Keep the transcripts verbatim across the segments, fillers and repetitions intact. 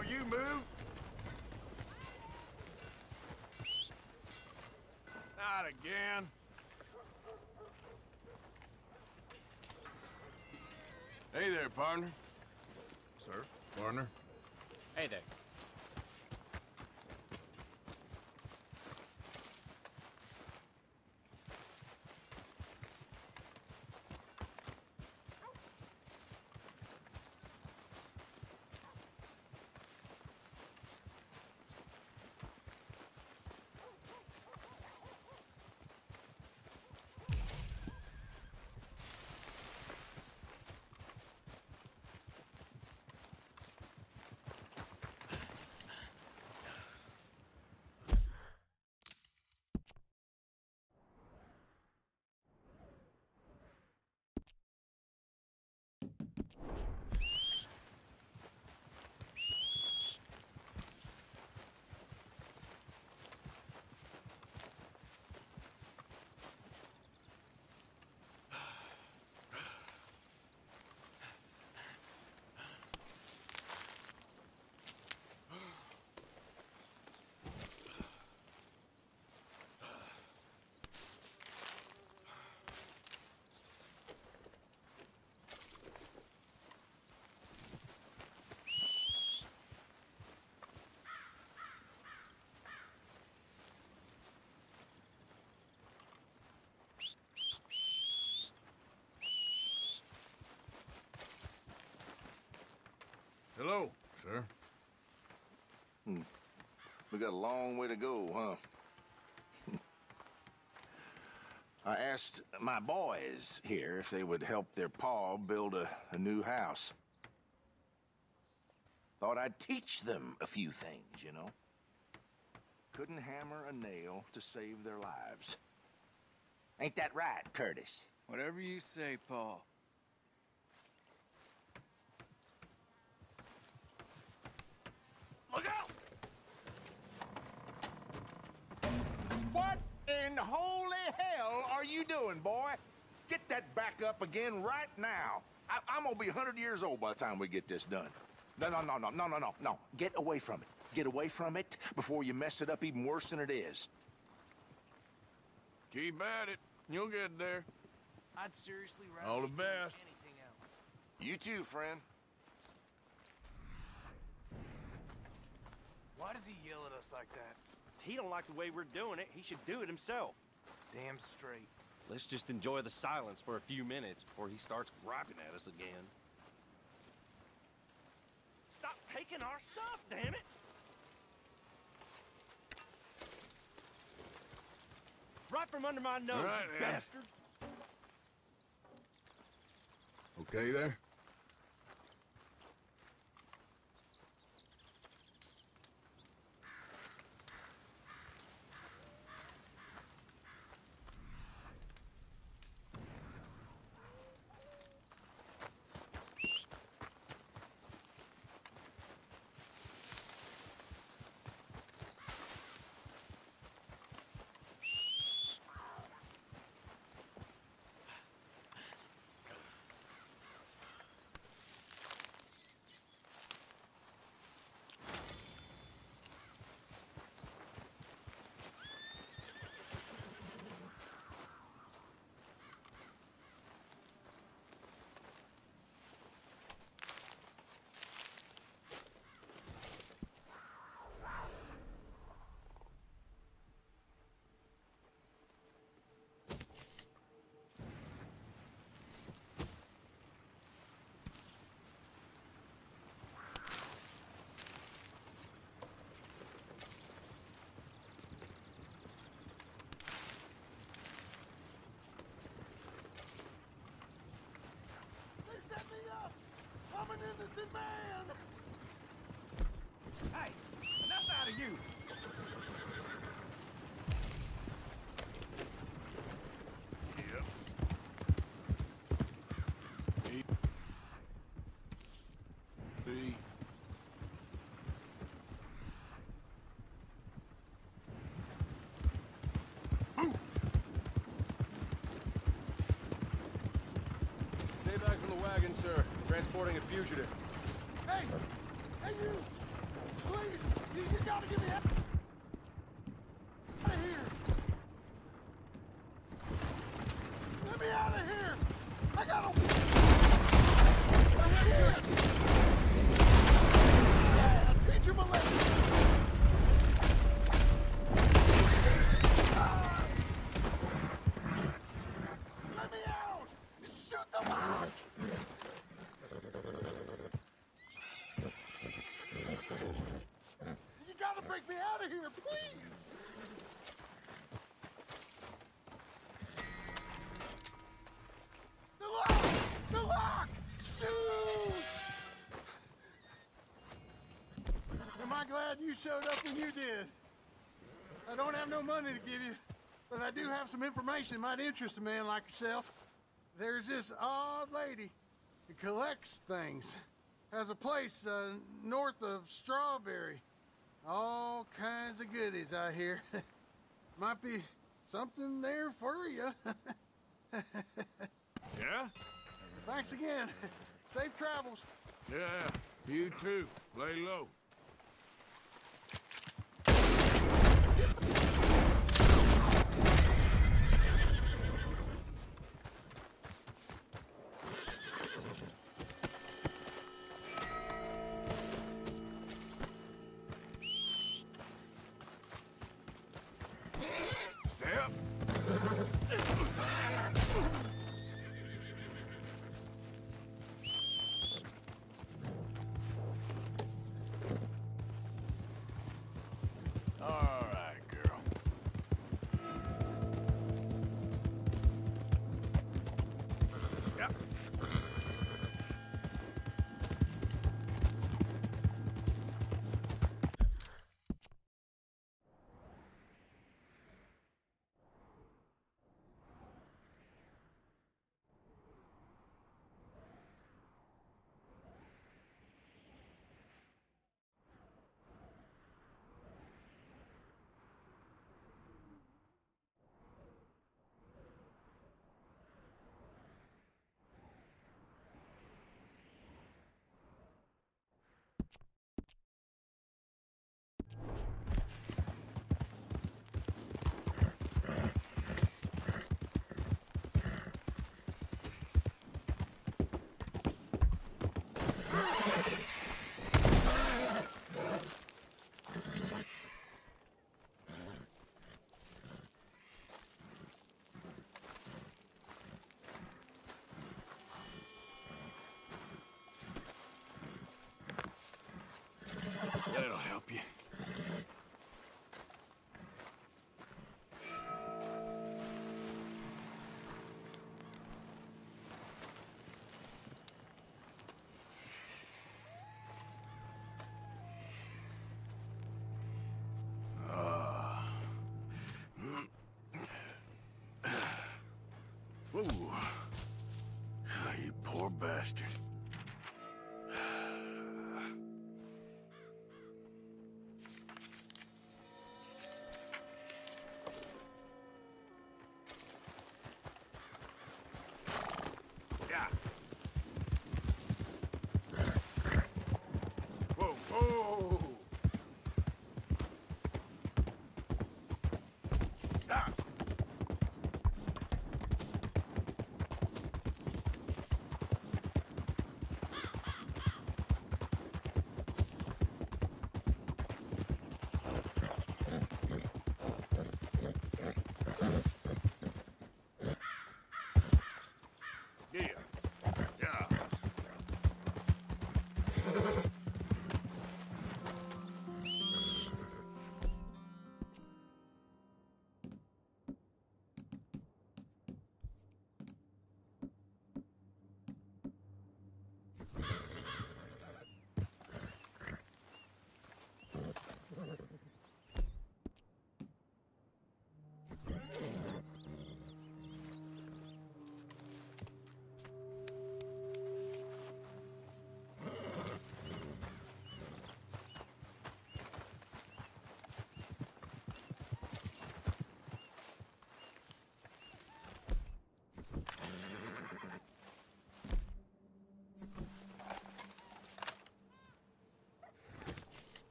Will you move? Not again. Hey there, partner. Sir? Partner. Hey there. Hello, sir. Hmm. We got a long way to go, huh? I asked my boys here if they would help their pa build a, a new house. Thought I'd teach them a few things, you know? Couldn't hammer a nail to save their lives. Ain't that right, Curtis? Whatever you say, Paul. Look out! What in holy hell are you doing, boy? Get that back up again right now. I I'm gonna be a hundred years old by the time we get this done. No, no, no, no, no, no, no, no. Get away from it. Get away from it before you mess it up even worse than it is. Keep at it. You'll get there. I'd seriously rather All the be doing best. anything else. You too, friend. Why does he yell at us like that? He don't like the way we're doing it. He should do it himself. Damn straight. Let's just enjoy the silence for a few minutes before he starts griping at us again. Stop taking our stuff, damn it! Right from under my nose, All right, you then. bastard! Okay there? I'm an innocent man! Hey, enough out of you! Yep. E. B. Stay back from the wagon, sir. Transporting a fugitive. Hey! Hey, you! Please, you, you gotta get me out of here. Let me out of here. I gotta... Yeah, I'll teach him a lesson. Let me out. Shoot the lock. You gotta break me out of here, please! The lock! The lock! Shoot! Am I glad you showed up when you did? I don't have no money to give you, but I do have some information that might interest a man like yourself. There's this odd lady who collects things. Has a place uh, north of Strawberry. All kinds of goodies, I hear. Might be something there for you. Yeah? Thanks again. Safe travels. Yeah, you too. Lay low. Step. All right, girl. Yep. That'll help you. Ah. Whoa. Ah, you poor bastard. Yeah. Whoa, whoa. Stop.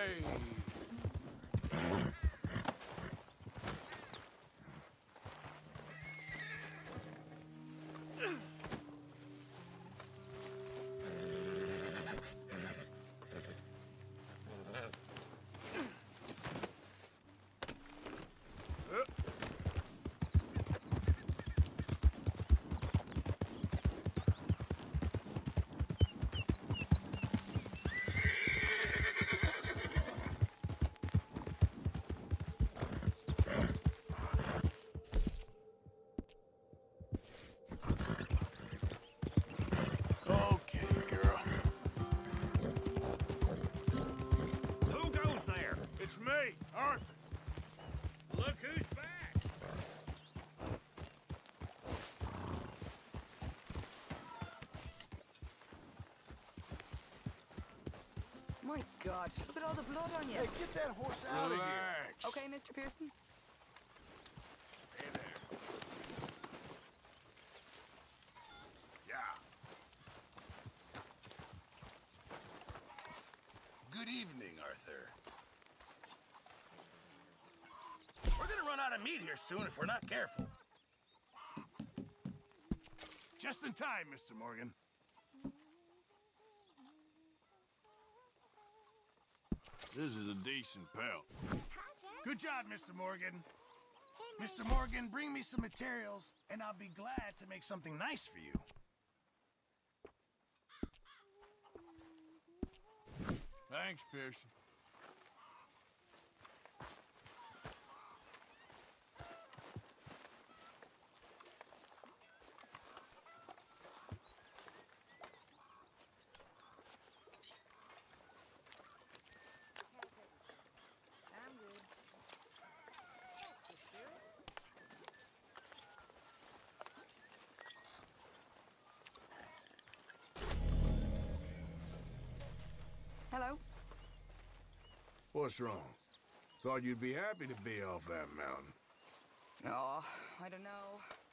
Hey. Okay, girl. Who goes there? It's me, Arthur. Look who's back! My God, look at all the blood on you. Hey, get that horse out of here. Relax. Okay, Mister Pearson? Hey there. Yeah. Good evening, Arthur. We're gonna run out of meat here soon if we're not careful. Just in time, Mister Morgan. This is a decent pelt. Good job, Mister Morgan. Mister Morgan, bring me some materials, and I'll be glad to make something nice for you. Thanks, Pearson. Hello? What's wrong? Thought you'd be happy to be off that mountain. Oh, I don't know.